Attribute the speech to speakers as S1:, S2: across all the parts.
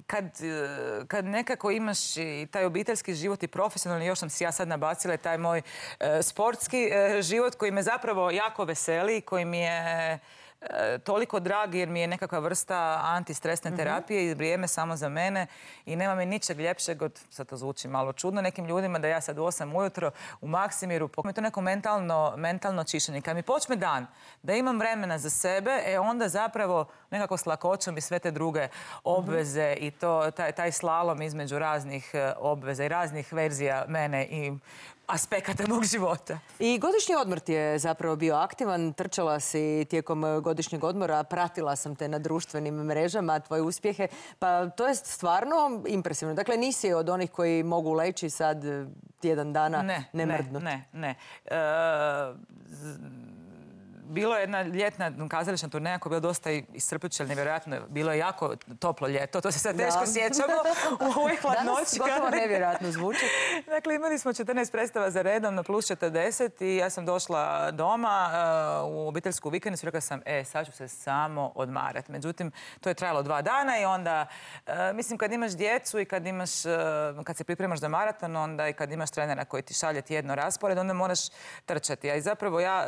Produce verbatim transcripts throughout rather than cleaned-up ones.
S1: kad, kad nekako imaš i taj obiteljski život i profesionalni, još sam si ja sad nabacila taj moj e, sportski e, život koji me zapravo jako veseli, koji mi je toliko drag jer mi je nekakva vrsta antistresne terapije i vrijeme samo za mene i nema mi ničeg ljepšeg od, sad to zvuči malo čudno nekim ljudima, da ja sad u osam ujutro u Maksimiru, mi je to neko mentalno, mentalno čišćenje. Kad mi počne dan, da imam vremena za sebe, e onda zapravo nekako s lakoćom i sve te druge obveze i to, taj, taj slalom između raznih obveza i raznih verzija mene i aspekata mog života.
S2: I godišnji odmor ti je zapravo bio aktivan. Trčala si tijekom godišnjeg odmora, pratila sam te na društvenim mrežama, tvoje uspjehe. Pa to je stvarno impresivno. Dakle, nisi od onih koji mogu leći sad tjedan dana
S1: ne,
S2: ne mrdnuti.
S1: Ne, ne, ne. E, Bilo je jedna ljetna kazališna turneja koja je bila dosta iscrpljujuća, nevjerojatno. Bilo je jako toplo ljeto, to se sad teško sjećamo u ovoj hladnoći.
S2: Danas gotovo nevjerojatno zvuči.
S1: Dakle, imali smo četrnaest predstava za redom na plus četrdeset i ja sam došla doma uh, u obiteljsku vikendicu i rekla sam, e, sad ću se samo odmarati. Međutim, to je trajalo dva dana i onda, uh, mislim, kad imaš djecu i kad imaš, uh, kad se pripremaš za maraton, onda i kad imaš trenera koji ti šalje tjedno raspored, onda moraš trčati. A i zapravo ja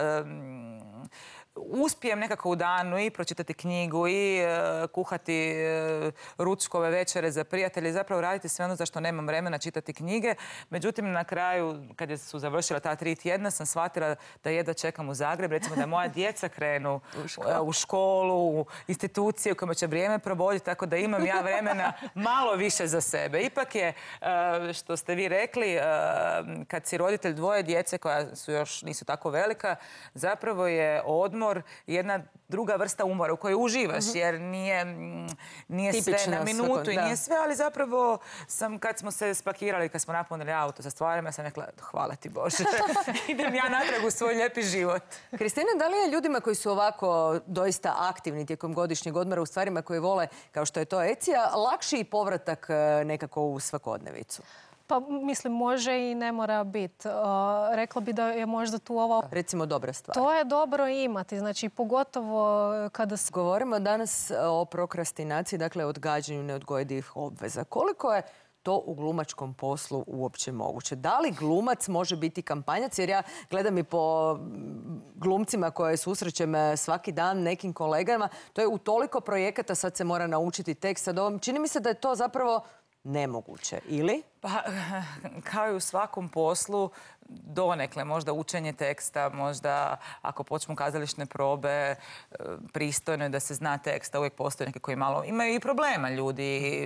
S1: um, uspijem nekako u danu i pročitati knjigu i e, kuhati e, ručkove večere za prijatelje, zapravo raditi sve ono za što nemam vremena, čitati knjige. Međutim, na kraju, kad su završila ta tri tjedna, sam shvatila da jedva čekam u Zagreb, recimo da moja djeca krenu u, školu. u školu, u institucije u kojima će vrijeme provoditi, tako da imam ja vremena malo više za sebe. Ipak je, e, što ste vi rekli, e, kad si roditelj dvoje djece koja su još nisu tako velika, zapravo je odmor jedna druga vrsta umora u kojoj uživaš, jer nije, nije sve na minutu i nije sve, ali zapravo sam, kad smo se spakirali, kad smo napunili auto sa stvarima, ja sam rekla, hvala ti Bože, idem ja natrag u svoj lijepi život.
S2: Kristina, da li je ljudima koji su ovako doista aktivni tijekom godišnjeg odmora u stvarima koje vole, kao što je to Ecija, lakši i povratak nekako u svakodnevicu?
S3: Pa mislim, može i ne mora biti. Uh, rekla bi da je možda tu ovo...
S2: Recimo dobra stvar.
S3: To je dobro imati, znači pogotovo kada...
S2: Govorimo danas o prokrastinaciji, dakle odgađanju neodgojivih obveza. Koliko je to u glumačkom poslu uopće moguće? Da li glumac može biti kampanjac? Jer ja gledam i po glumcima koje susrećem svaki dan, nekim kolegama. To je u toliko projekata, sad se mora naučiti tekst. Čini mi se da je to zapravo nemoguće, ili?
S1: Pa, kao i u svakom poslu, donekle, možda učenje teksta, možda ako počnu kazališne probe, pristojno je da se zna teksta, uvijek postoje neke koji malo imaju i problema ljudi,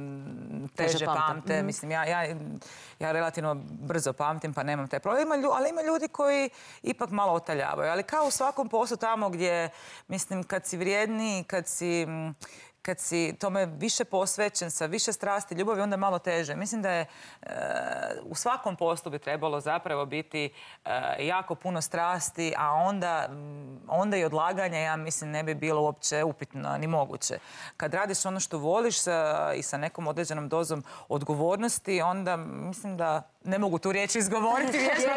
S1: teže, teže pamte. pamte. Mm. Mislim, ja, ja, ja relativno brzo pamtim, pa nemam taj problem, ali ima ljudi koji ipak malo otaljavaju. Ali kao u svakom poslu tamo gdje, mislim, kad si vrijedniji, kad si... kad si tome više posvećen, sa više strasti, ljubavi, onda malo teže. Mislim da je e, u svakom poslu bi trebalo zapravo biti e, jako puno strasti, a onda, onda i odlaganja, ja mislim, ne bi bilo uopće upitno ni moguće. Kad radiš ono što voliš sa, i sa nekom određenom dozom odgovornosti, onda mislim da ne mogu tu riječ izgovoriti.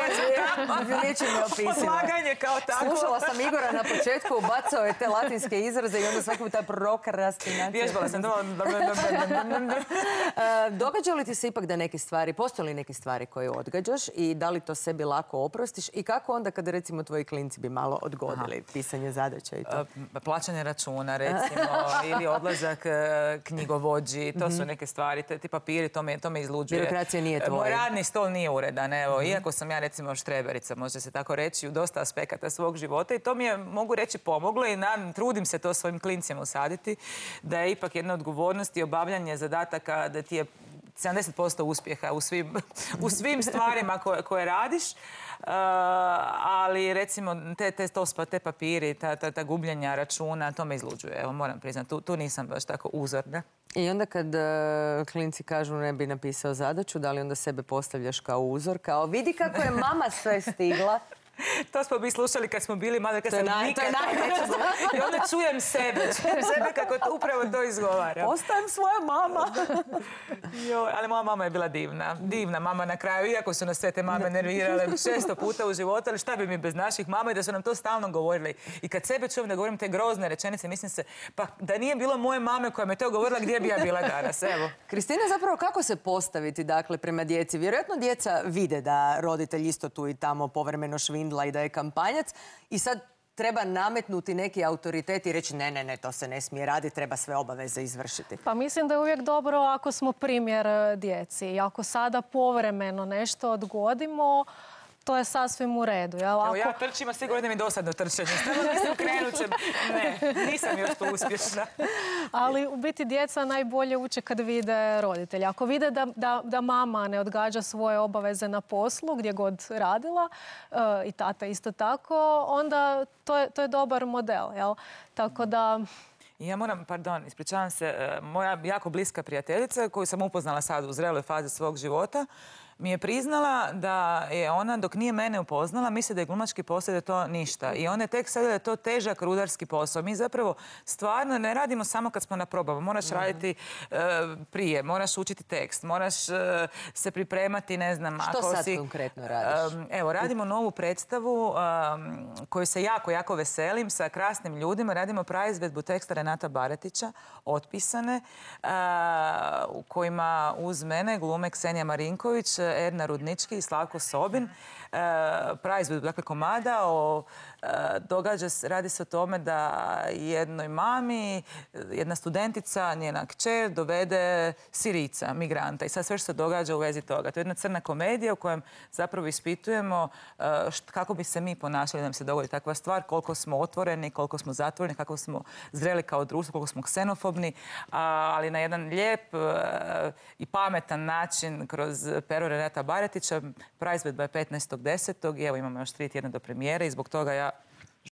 S2: Riječi ne opisiva.
S1: Odlaganje kao tako.
S2: Slušala sam Igora na početku, bacao je te latinske izraze i onda svaki put ta prokrastinacija.
S1: Vježbala sam.
S2: Događa li ti se ipak da neke stvari, postoje li neke stvari koje odgađaš i da li to sebi lako oprostiš i kako onda kada recimo tvoji klinci bi malo odgodili Aha. pisanje zadaća i to?
S1: Plaćanje računa recimo ili odlazak knjigovođi, to su neke stvari, ti papiri, to me, to me izluđuje.
S2: Birokracija nije tvoja.
S1: Moj radni stol nije uredan, evo, mm-hmm. iako sam ja recimo štreberica, može se tako reći, u dosta aspekata svog života i to mi je, mogu reći, pomoglo i nam, trudim se to svojim klincima usaditi, da je ipak jedna odgovornost i obavljanje zadataka, da ti je sedamdeset posto uspjeha u svim, u svim stvarima koje, koje radiš. Uh, ali recimo te, te, to, te papiri, ta, ta, ta gubljenja računa, to me izluđuje. Evo, moram priznati, tu, tu nisam baš tako uzorna.
S2: I onda kad uh, klinci kažu ne bi napisao zadaću, da li onda sebe postavljaš kao uzor? Kao vidi kako je mama sve stigla?
S1: To smo mi slušali kad smo bili mali, kad sam
S2: naj-
S1: nikad
S2: to je najveća
S1: I onda čujem sebe, čujem sebe kako to, upravo to izgovaram.
S2: Ostajem svoja mama.
S1: Joj, ali moja mama je bila divna. Divna mama na kraju, iako su nas sve te mame nervirale često puta u životu, ali šta bi mi bez naših mama i da su nam to stalno govorili. I kad sebe čujem da govorim te grozne rečenice, mislim se, pa da nije bilo moje mame koja me to govorila, gdje bi ja bila danas, evo.
S2: Kristina, zapravo kako se postaviti dakle, prema djeci? Vjerojatno djeca vide da roditelj isto tu i tamo povremeno švindla i da je kampanjac i sad treba nametnuti neki autoritet i reći ne, ne, ne, to se ne smije raditi, treba sve obaveze izvršiti.
S3: Pa mislim da je uvijek dobro ako smo primjer e, djeci. I ako sada povremeno nešto odgodimo, to je sasvim u redu. Jel?
S1: Evo,
S3: Ako...
S1: ja trčim, a sigurno da mi je dosadno trčanje. Stvarno mislim, krenut ćem. Ne, nisam još tu uspješna.
S3: Ali u biti djeca najbolje uče kad vide roditelja. Ako vide da, da, da mama ne odgađa svoje obaveze na poslu, gdje god radila, e, i tata isto tako, onda to je, to je dobar model. Jel? Tako da...
S1: Ja moram, pardon, ispričavam se, moja jako bliska prijateljica koju sam upoznala sad u zreloj fazi svog života, mi je priznala da je ona, dok nije mene upoznala, misli da je glumački posao da je to ništa. I ona je tek sad da je to težak rudarski posao. Mi zapravo stvarno ne radimo samo kad smo na probama. Moraš mm-hmm. raditi uh, prije, moraš učiti tekst, moraš uh, se pripremati, ne znam...
S2: Što
S1: ako
S2: sad
S1: si,
S2: konkretno radiš?
S1: Um, evo, radimo novu predstavu um, koju se jako, jako veselim sa krasnim ljudima. Radimo praizvedbu teksta Renata Baretića, Otpisane, uh, u kojima uz mene glume Ksenija Marinković, Edna Rudnički i Slavko Sobin. E, praizvedbu, dakle, komada o, e, događa, radi se o tome da jednoj mami, jedna studentica, njena kćer, dovede Sirica, migranta. I sad sve što se događa u vezi toga. To je jedna crna komedija u kojem zapravo ispitujemo e, št, kako bi se mi ponašali da nam se dogodi takva stvar, koliko smo otvoreni, koliko smo zatvoreni, kako smo zreli kao društvo, koliko smo ksenofobni, a, ali na jedan lijep e, i pametan način kroz pero Renata Baretića. Praizvedba je petnaestog desetog i evo imamo još tri tjedna do premijere i zbog toga ja